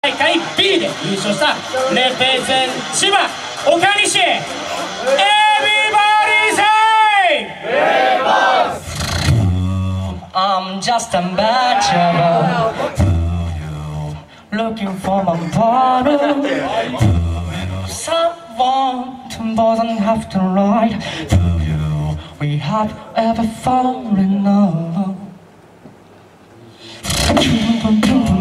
大会 B で優勝したレペゼン千葉岡西 Everybody say I'm just a bachelor looking for my bottle. Someone doesn't have to ride. We have ever fallen in love.